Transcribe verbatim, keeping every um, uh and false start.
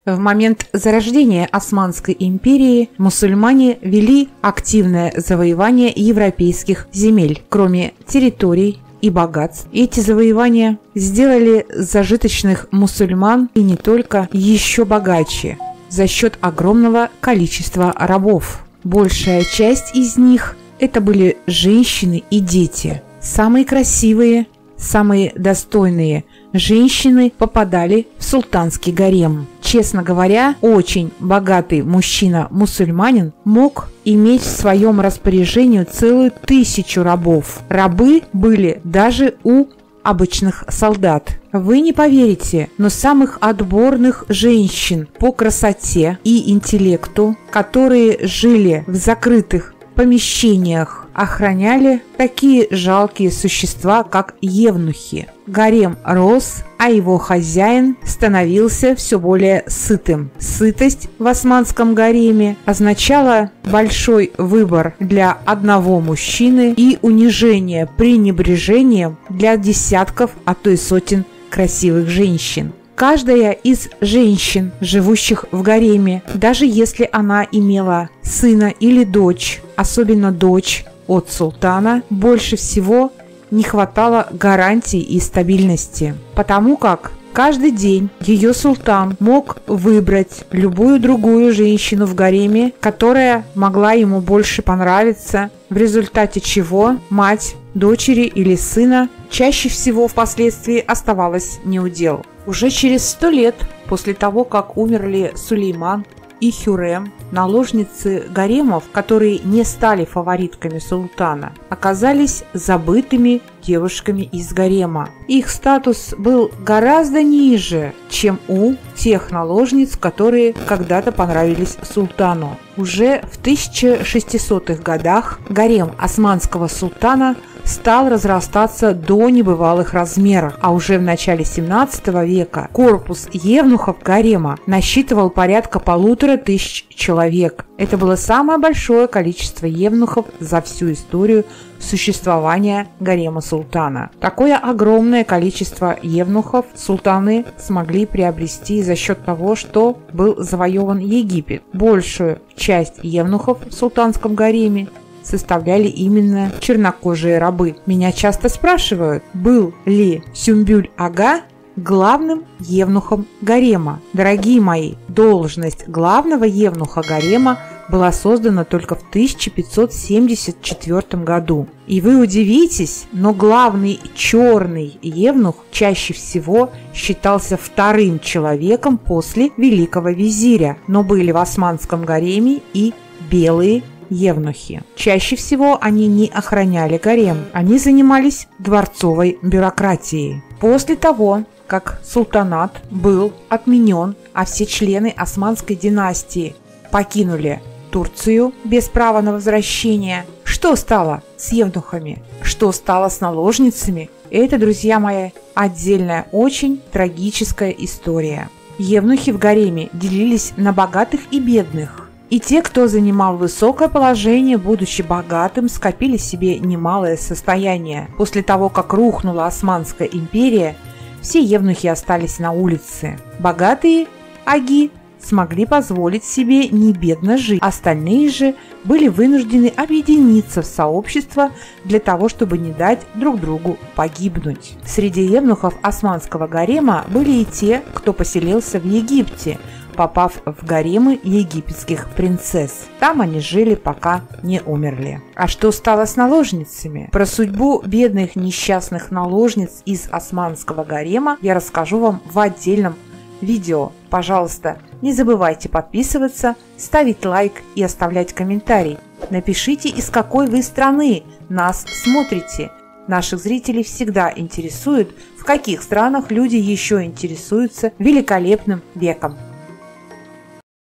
В момент зарождения Османской империи мусульмане вели активное завоевание европейских земель. Кроме территорий и богатств, эти завоевания сделали зажиточных мусульман и не только еще богаче за счет огромного количества рабов. Большая часть из них это были женщины и дети. Самые красивые, самые достойные женщины попадали в султанский гарем. Честно говоря, очень богатый мужчина-мусульманин мог иметь в своем распоряжении целую тысячу рабов. Рабы были даже у обычных солдат. Вы не поверите, но самых отборных женщин по красоте и интеллекту, которые жили в закрытых помещениях, охраняли такие жалкие существа, как евнухи. Гарем рос, а его хозяин становился все более сытым. Сытость в османском гареме означала большой выбор для одного мужчины и унижение пренебрежением для десятков, а то и сотен красивых женщин. Каждая из женщин, живущих в гареме, даже если она имела сына или дочь, особенно дочь от султана, больше всего не хватало гарантий и стабильности, потому как каждый день ее султан мог выбрать любую другую женщину в гареме, которая могла ему больше понравиться, в результате чего мать дочери или сына чаще всего впоследствии оставалась неудел. Уже через сто лет после того, как умерли Сулейман и Хюррем, наложницы гаремов, которые не стали фаворитками султана, оказались забытыми девушками из гарема. Их статус был гораздо ниже, чем у тех наложниц, которые когда-то понравились султану. Уже в тысяча шестисотых годах гарем османского султана стал разрастаться до небывалых размеров, а уже в начале семнадцатого века корпус евнухов гарема насчитывал порядка полутора тысяч человек. Это было самое большое количество евнухов за всю историю существования гарема султана. Такое огромное количество евнухов султаны смогли приобрести за счет того, что был завоеван Египет. Большую часть евнухов в султанском гареме составляли именно чернокожие рабы. Меня часто спрашивают, был ли Сюмбюль-ага главным евнухом гарема. Дорогие мои, должность главного евнуха гарема была создана только в тысяча пятьсот семьдесят четвёртом году. И вы удивитесь, но главный черный евнух чаще всего считался вторым человеком после великого визиря, но были в османском гареме и белые евнухи. Чаще всего они не охраняли гарем, они занимались дворцовой бюрократией. После того, как султанат был отменен, а все члены османской династии покинули Турцию без права на возвращение, что стало с евнухами? Что стало с наложницами? Это, друзья мои, отдельная очень трагическая история. Евнухи в гареме делились на богатых и бедных. И те, кто занимал высокое положение, будучи богатым, скопили себе немалое состояние. После того, как рухнула Османская империя, все евнухи остались на улице. Богатые аги смогли позволить себе не бедно жить. Остальные же были вынуждены объединиться в сообщество для того, чтобы не дать друг другу погибнуть. Среди евнухов османского гарема были и те, кто поселился в Египте, попав в гаремы египетских принцесс. Там они жили, пока не умерли. А что стало с наложницами? Про судьбу бедных несчастных наложниц из османского гарема я расскажу вам в отдельном видео. Пожалуйста, не забывайте подписываться, ставить лайк и оставлять комментарий. Напишите, из какой вы страны нас смотрите. Наших зрителей всегда интересует, в каких странах люди еще интересуются великолепным веком.